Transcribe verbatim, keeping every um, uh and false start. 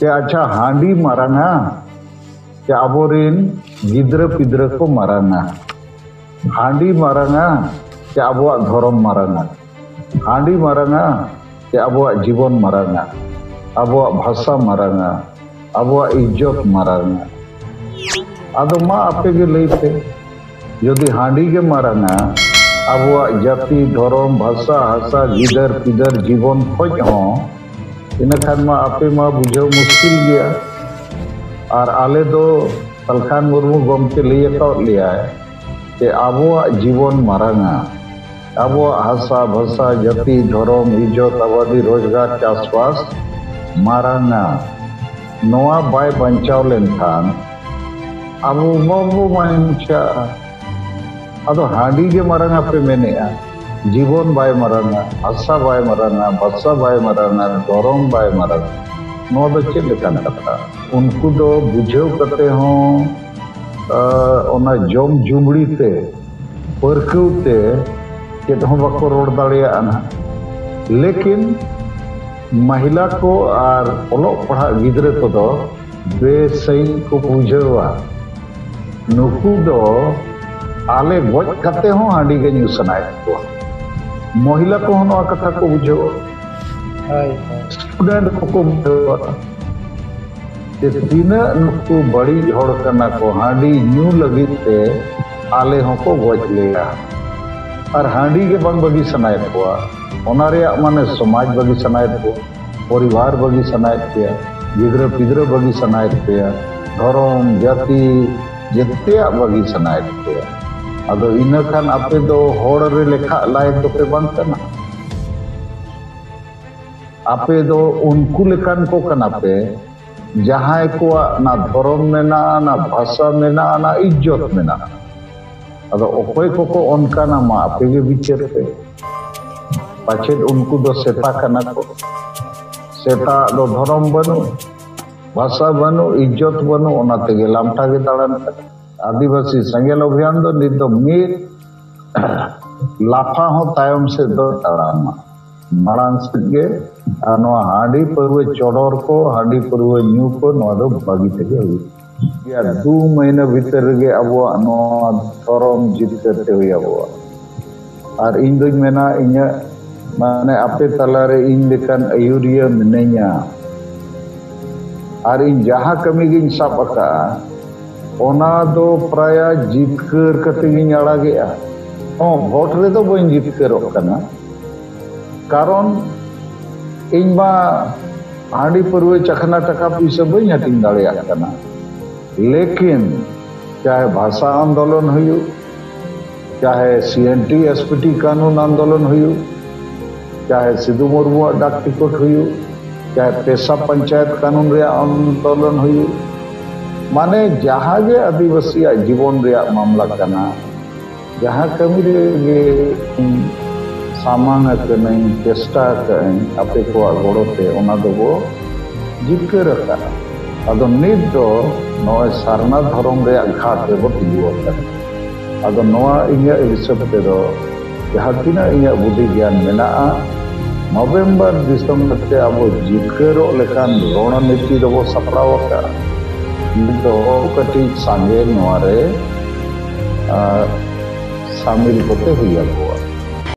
che acha handi maranga che aborin gidra pidra ko maranga handi maranga che abuak dhorom maranga handi maranga che abuak jibon maranga abuak bhasa maranga abuak ijjot maranga ado ma ape ge leite jodi handi ge maranga abuak jati dhorom bhasa hasa gidar pidar jibon khoj ho inakhan ma ape ma bujhau muskil gaya और आले दो सलखान मुर्मू गमके लई अकाउट लिया है कि आबोआग जीवन मारांगा आबोआग हासा भाषा जाति धर्म इज्जत आबादी रोजगार चाषबास मारांगा नोआ बाय बंचाव लेनखान आबो बाबो बांचा अदो हांडी के मारांगा पे मेनेआ जीवन बाय मारांगा हासा बाय मारांगा भाषा बाय मारांगा धर्म बाय मारांगा नोआ दो चेद लेकान कथा उनको दो बुझाव करते हों ओना जम जुमड़ी ते परकव ते चेद हों बाको रोड दाड़िया ना लेकिन महिला को और ओलोक पढ़ा गिद्रे को दो बेसई को बुझावा नुकु दो आले गोज करते हों हांडी के न्यू सनाय को महिला को हों नोआ कथा को बुझावा स्टूडेंट को बुझावा तीना नुकु बड़ी हड़ कना को हांडी न्यू लगी ते आले होको गोज लेया और हांडी के बंग बगी सनाय को ओना रे माने समाज बगी सनाय को परिवार बगी सनाय पे गिद्र पिद्र बगी सनाय पे धर्म जाति जते बगी सनाय पे अदो इना खान आपे दो हड़ रे लेखा लाय तो पे बंग कना आपे दो उनको लेकान को कना पे जहां को ना धर्म में ना ना भाषा में ना ना इज्जत में ना अदो ओकोय को को उनका ना मा पे के विचार पे पाछे उनको दो सेता कना को सेता दो धर्म बनो भाषा बनो इज्जत बनो ओना तेगे लामटा के दाड़न आदिवासी संगेल अभियान दो नित दो मीर लाफा हो तायम से दो ताड़ामा मारांग सगे आनो हांडी परवे चोडोर को हांडी परवे न्यू को नोआ दो बागी तेगे हुई या दो महीना भीतर गे अबो नोआ धर्म जीत करते हुई अबो और इन दोई मेना इन्या माने आपे तलारे इन लेकान अयुरिया मिनेnya और इन जहां कमी गिन साब अका ओना दो प्राय जीतकर कते गिन आड़ा गेआ ओ वोट रे दो बइन जीतकर कना कारण इनबा हांडी परवे चखना टका पैसा बई हटिंग दाड़िया कना लेकिन चाहे भाषा आंदोलन हुयु चाहे सीएनटी एसपीटी कानून आंदोलन हुयु चाहे सिद्धू मुर्मू डाक टिकट हुयु चाहे पेशा पंचायत कानून रे आंदोलन हुयु माने जहां गे आदिवासी जीवन रे मामला कना जहां कमी रे सामांग कनाई चेष्टा कई आपे को गड़ोते ओना दो बो जितकर रखा अदो नित दो नोय सारना धर्म रे घाट रे बो तिगुआ अदो नोआ इन्या हिसाब ते दो जहां तिना इन्या बुद्धि ज्ञान मेना नवंबर दिसंबर ते अब जितकर लेकान रणनीति दो बो सपड़ाव का नितो कटी सांगे नोआ रे शामिल होते हुई अब